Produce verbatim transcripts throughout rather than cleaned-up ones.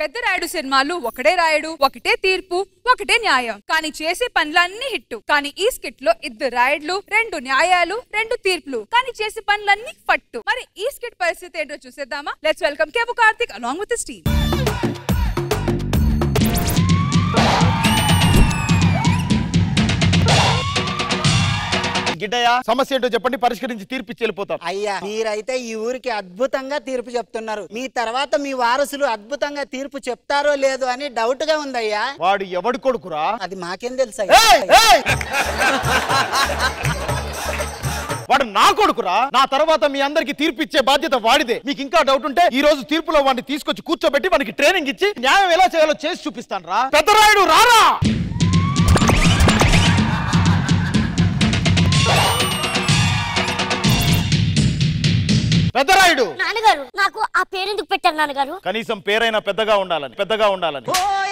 పెద్ద రాయుడు సినిమాలు ఒకటే రాయుడు, ఒకటే తీర్పు, ఒకటే న్యాయం, కానీ చేసే పనులన్నీ హిట్టు. కానీ ఈ స్కిట్ లో ఇద్దరు రాయుడులు, రెండు న్యాయాలు, రెండు తీర్పులు, కానీ చేసే పనులన్నీ ఫట్టు. మరి ఈ స్కిట్ పరిస్థితి ఏంటో చూసేద్దామా? Let's welcome Kevvu Karthik along with his team. Giddayya, సమస్య ఏంటో చెప్పండి, పరిష్కరించి తీర్పు ఇచ్చి వెళ్ళిపోతాం. అయ్యా, మీరైతే ఈ ఊరికి అద్భుతంగా తీర్పు చెప్తున్నారు. మీ తర్వాత మీ వారసులు అద్భుతంగా తీర్పు చెప్తారో లేదో అని డౌట్ గా ఉందయ్యా. వాడు ఎవడు కొడుకురా? అది మాకేం తెలుసా? వాడు నా కొడుకురా. నా తర్వాత మీ అందరికి తీర్పు ఇచ్చే బాధ్యత వాడిదే. మీకు ఇంకా డౌట్ ఉంటే ఈ రోజు తీర్పులో వాడిని తీసుకొచ్చి కూర్చోబెట్టి వానికి ట్రైనింగ్ ఇచ్చి న్యాయం ఎలా చేయాలో చేసి చూపిస్తాను రా. పెద్దరాయుడు రారా. పెద్దరాయుడు. నాన్నగారు, నాకు ఆ పేరు ఎందుకు పెట్టారు నాన్నగారు? కనీసం పేరైనా పెద్దగా ఉండాలని, పెద్దగా ఉండాలని.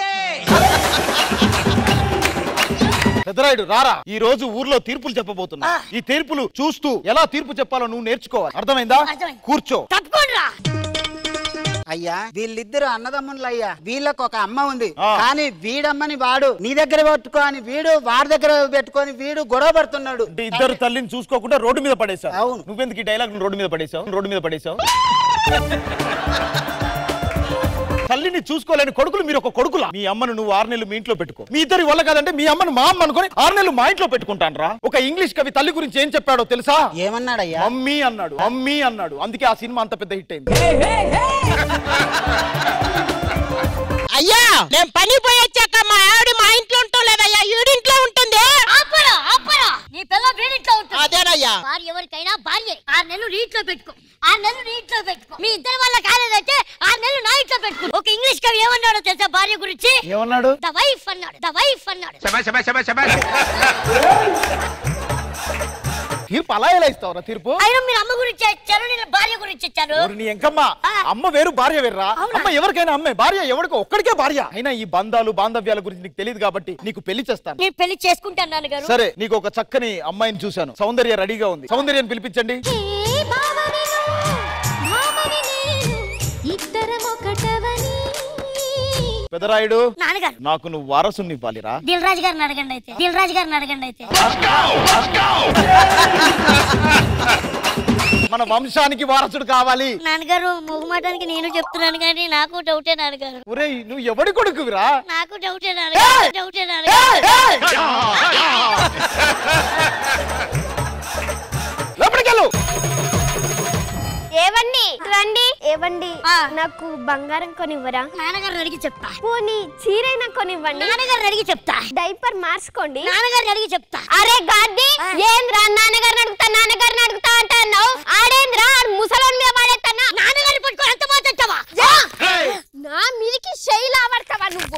పెద్దరాయుడు రారా. ఈ రోజు ఊర్లో తీర్పులు చెప్పబోతున్నా. ఈ తీర్పులు చూస్తూ ఎలా తీర్పు చెప్పాలో నువ్వు నేర్చుకోవాలి. అర్థమైందా? కూర్చో. అయ్యా, వీళ్ళిద్దరు అన్నదమ్ములు అయ్యా. వీళ్ళకి ఒక అమ్మ ఉంది, కానీ వీడమ్మని వాడు నీ దగ్గర పెట్టుకొని వీడు వాడి దగ్గర పెట్టుకొని వీడు గొడవ పడుతున్నాడు. ఇద్దరు తల్లిని చూసుకోకుండా రోడ్డు మీద పడేశావు. అవును. నువ్వెందుకు ఈ డైలాగ్ రోడ్డు మీద పడేశావు? రోడ్డు మీద పడేశావు. తల్లిని చూసుకోలేని కొడుకులు మీరు ఒక కొడుకులా. మీ అమ్మను నువ్వు ఆరు నెలలు మీ ఇంట్లో పెట్టుకో. మీ ఇద్దరి వల్ల కాదంటే మీ అమ్మను మా అమ్మ అనుకుని ఆరు నెలలు మా ఇంట్లో పెట్టుకుంటాను రా. ఒక ఇంగ్లీష్ కవి తల్లి గురించి ఏం చెప్పాడో తెలుసా? ఏమన్నాడయ్యా? మమ్మీ అన్నాడు. మమ్మీ అన్నాడు. అందుకే ఆ సినిమా అంత పెద్ద హిట్ అయింది. అయ్యా, నేను పని పోయి వచ్చాక మా ఆవిడ మా ఇంట్లో ఉంటాం లేదయ్యా, ఈడింట్లో ఉంటుంది. ఆపరా ఆపరా, నీ పిల్ల వీడింట్లో ఉంటుంది. అదేనయ్యా. భార్య ఎవరికైనా భార్య. ఆరు నెలలు నీ ఇంట్లో పెట్టుకో, ఆరు నెలలు నీ ఇంట్లో పెట్టుకో. మీ ఇద్దరి వల్ల కాలేదంటే ఆరు నెలలు నా ఇంట్లో పెట్టుకో. ఒక ఇంగ్లీష్ కవి ఏమన్నాడో తెలుసా భార్య గురించి? ఏమన్నాడు? ద వైఫ్ అన్నాడు. ద వైఫ్ అన్నాడు. తీర్పు అలా ఎలా ఇస్తావురా? తీర్పు అయినా మీరు అమ్మ గురించి ఇచ్చారు, నేను భార్య గురించి ఇచ్చాను. నీ ఎంకమ్మ. అమ్మ వేరు, భార్య వేర్రా. అమ్మ ఎవరికైనా అమ్మే, భార్య ఎవరికో ఒక్కడికే భార్య. అయినా ఈ బంధాలు బాంధవ్యాల గురించి నీకు తెలియదు కాబట్టి నీకు పెళ్లి చేస్తాను. నేను పెళ్లి చేసుకుంటాను నాన్నగారు. సరే, నీకు ఒక చక్కని అమ్మాయిని చూశాను. సౌందర్య రెడీగా ఉంది. సౌందర్యాన్ని పిలిపించండి. పెదరాయుడు, నాన్నగారు, నాకు నువ్వు వారసుని ఇవ్వాలిరా. దిల్ రాజు గారిని అడగండి అయితే. దిల్ రాజు గారిని అడగండి అయితే. మన వంశానికి వారసుడు కావాలి. నాన్నగారు, మొహమాటానికి నేను చెప్తున్నాను కానీ నాకు డౌటే నాన్నగారు. ఒరేయ్, నువ్వు ఎవడి కొడుకువిరా? నాకు డౌటే నాన్నగారు. డౌటే నాన్నగారు. లోపలికెళ్ళు. ఏవండి రండి. ఏవండి, నాకు బంగారం కొనివ్వరా? నాన్నగారు అడిగి చెప్తా. పోనీ చీరైనా కొనివ్వండి. నాన్నగారు అడిగి చెప్తా. డైపర్ మార్చుకోండి. నాన్నగారు అడిగి చెప్తా. అరే గాడ్డి, ఏంద్రా నాన్నగారిని అడుగుతా నాన్నగారిని అడుగుతా అంటున్నావు? ఆడేంద్రా ముసలోని మీద పడేస్తున్నా. నాన్నగారిని పట్టుకొని అంత మాట్లాడతావా? నా మీదికి శైలి ఆడతావా నువ్వు?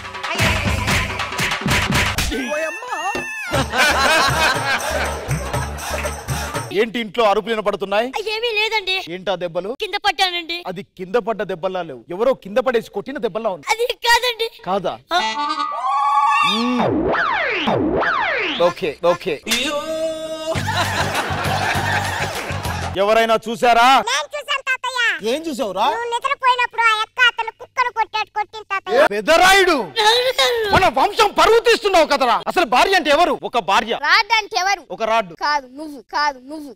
ఏంటి ఇంట్లో అరుపులు వినపడుతున్నాయి? ఏమీ లేదండి. ఏంటా దెబ్బలు? కింద పట్టానండి. అది కింద పడ్డ దెబ్బల్లా లేవు, ఎవరో కింద పడేసి కొట్టిన దెబ్బల్లా ఉంది. అది కాదండి. కాదా? Okay okay. ఎవరైనా చూసారా? ఏం చూసావురా? పెదరాయుడు, మన వంశం పరువు తీస్తున్నావు కదరా. అసలు భార్య అంటే ఎవరు? ఒక భార్య. రాడ్ అంటే ఎవరు? ఒక రాడ్డు. కాదు నువ్వు, కాదు నువ్వు.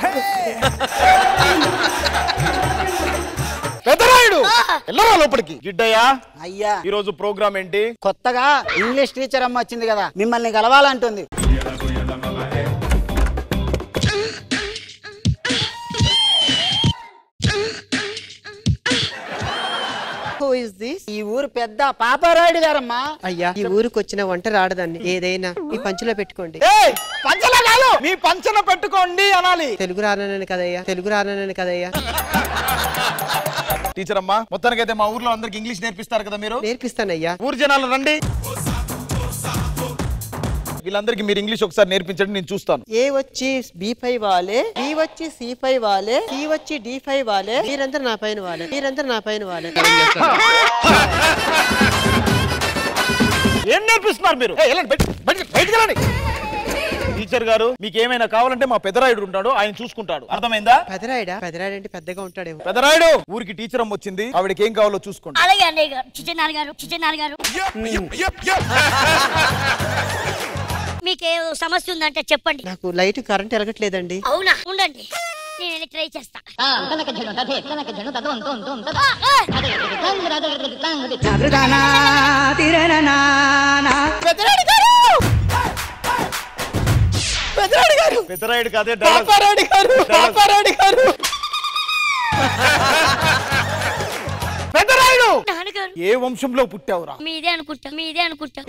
పెదరాయుడు, వెళ్ళరా లోపలికి. గిడ్డయ్యా, అయ్యా, ఈ రోజు ప్రోగ్రామ్ ఏంటి? కొత్తగా ఇంగ్లీష్ టీచర్ అమ్మ వచ్చింది కదా, మిమ్మల్ని కలవాలంటుంది. ఈ ఊరు పెద్ద పాపారాయుడు గారమ్మా. అయ్యా, ఈ ఊరికి వచ్చిన వంట రాడదాన్ని ఏదైనా మీ పంచులో పెట్టుకోండి. పంచలో కాదు, మీ పంచన పెట్టుకోండి అనాలి. తెలుగు రానని కదయ్యా, తెలుగు రానని కదయ్యా. టీచర్ అమ్మా, మొత్తానికైతే మా ఊర్లో అందరికి ఇంగ్లీష్ నేర్పిస్తారు కదా మీరు? నేర్పిస్తానయ్యా. ఊరు జనాలు రండి. వీళ్ళందరికీ మీరు ఇంగ్లీష్ ఒకసారి నేర్పించండి, నేను చూస్తాను. ఏ వచ్చి బి ఫైవ్ వాలే, బి వచ్చి సి ఫైవ్ వాలే, సి వచ్చి డి ఫైవ్ వాలే, మీరందరూ నా పైన వాలే, మీరందరూ నా పైన వాలే. ఏం నేర్పిస్తున్నారు మీరు? బయటికి వెళ్ళండి. టీచర్ గారు మీకు ఏమైనా కావాలంటే మా పెదరాయుడు ఉంటాడు, ఆయన చూసుకుంటాడు. అర్థమైందా? పెదరాయుడా? పెదరాయుడు అంటే పెద్దగా ఉంటాడేమో. పెదరాయుడు ఊరికి టీచర్ అమ్మ వచ్చింది, ఆవిడకి ఏం కావాలో చూసుకోండి. అలాగే అన్నయ్య గారు. చిన్న గారు చిన్న గారు మీకే సమస్య ఉందంటే చెప్పండి. నాకు లైట్ కరెంట్ ఎలగట్లేదండి. అవునా, ఉండండి నేను ట్రై చేస్తా. పెదరాయుడు కాదే పాపారాయుడు గారు, పాపారాయుడు గారు. పెదరాయుడు నాన్నగారు ఏ వంశంలో పుట్టావురా? మీదే అనుకుంటా, మీదే అనుకుంటా.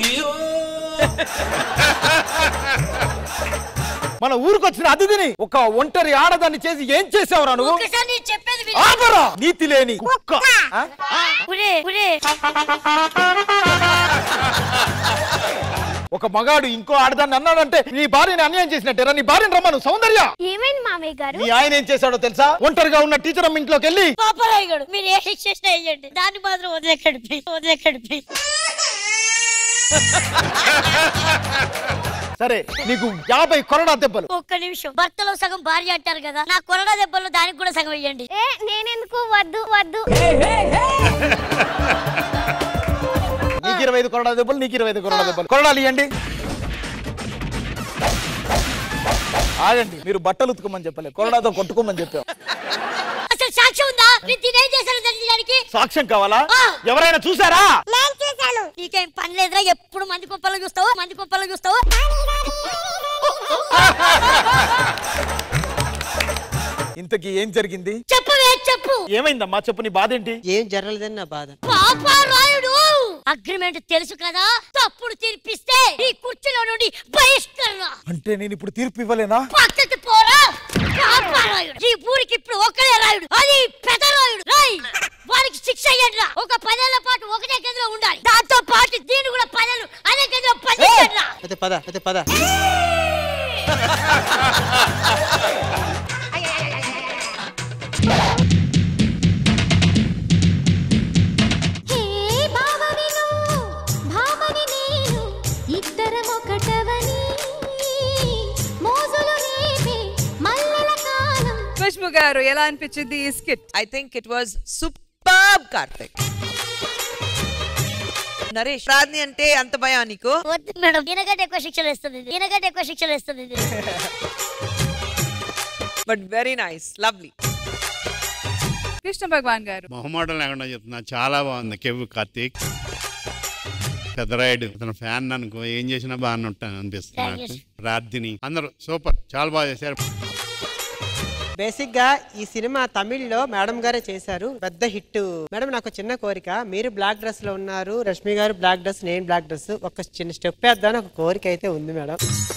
మన ఊరికి వచ్చిన అతిథిని ఒక ఒంటరి ఆడదాన్ని చేసి ఏం చేసావురా నువ్వు? ఒకసారి నేను చెప్పేది విను. ఆపరా నీతి లేని కుక్క. ఆ? ఒరే ఒరే ఒక మగాడు ఇంకో ఆడదాన్ని అన్నాడంటే నీ భార్యని అన్యాయం చేసినట్టేరా. నీ భార్యని రమ్మను. సౌందర్య, ఏమైంది మామయ్య గారు? నీ ఆయన ఏం చేశాడో తెలుసా? ఒంటరిగా ఉన్న టీచర్ అమ్మ ఇంట్లోకి వెళ్ళి పాపరాయ్ గారు మీరు ఏ శిక్ష వేయండి, దాన్ని మాత్రం వదిలేకండి వదిలేకండి. సరే నీకు యాభై కొరడా దెబ్బలు. ఒక్క నిమిషం, భర్తలో సగం భార్య అంటారు కదా, నా కొరడా దెబ్బల్లో దానికి కూడా సగం వేయండి. ఏ నేనెందుకు? వద్దు వద్దు. నీకు ఇరవై ఐదు కొరడా దెబ్బలు, నీకు ఇరవై ఐదు కొరడా దెబ్బలు. కొరడాలు ఇవ్వండి. ఆగండి, మీరు బట్టలు ఉతుకోమని చెప్పలేదు, కొరడాతో కొట్టుకోమని చెప్పావు. అసలు సాక్ష్యం ఉందా? ఏం చేశారు తెలియడానికి? సాక్ష్యం కావాలా? ఎవరైనా చూసారా? నీకేం పని లేదురా, ఎప్పుడు మంది కుప్పలు చూస్తావు, మంది కుప్పలు చూస్తావు. ఇంతకీ ఏం జరిగింది? చెప్పవే చెప్పు. ఏమైందమ్మా చెప్పు, నీ బాధ ఏంటి? ఏం జరగలేదని నా బాధ. పాపారాయుడు అగ్రిమెంట్ తెలుసు కదా, తప్పుడు తీర్పిస్తే ఈ కుర్చీలో నుండి బహిష్కరణ. అంటే నేను ఇప్పుడు తీర్పు ఇవ్వలేనా? పక్కకి పోరా. పాపారాయుడు ఈ ఊరికి ఇప్పుడు ఒక్కడే రాయుడు, అది పెదరాయుడు. రాయ్ వారికి శిక్ష అయ్యండి. ఒక పదేళ్ల పాటు ఒకటే గదిలో ఉండాలి, దాంతో పాటు దీన్ని కూడా పదేళ్ళు అదే గదిలో పనిచేయండి. అయితే పద, అయితే పద. ఖుష్బు గారు ఎలా అనిపించింది ఈ skit? I think it was superb, Karthik. Naresh, Pragna అంటే అంత భయం నీకు? వద్దు మేడం, ఈయనకంటే ఎక్కువ శిక్షలు ఇస్తుంది, ఈయనకంటే ఎక్కువ శిక్షలు ఇస్తుంది. But very nice, lovely. Krishna Bhagavan గారు మొహమాటం లేకుండా చెప్తున్నా, చాలా బాగుంది. కెవ్వు కార్తీక్ పెద్దరాయుడు అతను ఫ్యాన్ అనుకో, ఏం చేసినా బాగానే ఉంటాను అనిపిస్తుంది నాకు. ప్రార్థిని అందరూ సూపర్, చాలా బాగా చేశారు. బేసిక్ గా ఈ సినిమా తమిళ్లో మేడం గారే చేశారు, పెద్ద హిట్. మేడం నాకు చిన్న కోరిక, మీరు బ్లాక్ డ్రెస్ లో ఉన్నారు, రష్మి గారు బ్లాక్ డ్రెస్, నేను బ్లాక్ డ్రెస్, ఒక చిన్న స్టెప్ వేద్దాం ఒక కోరిక అయితే ఉంది మేడం.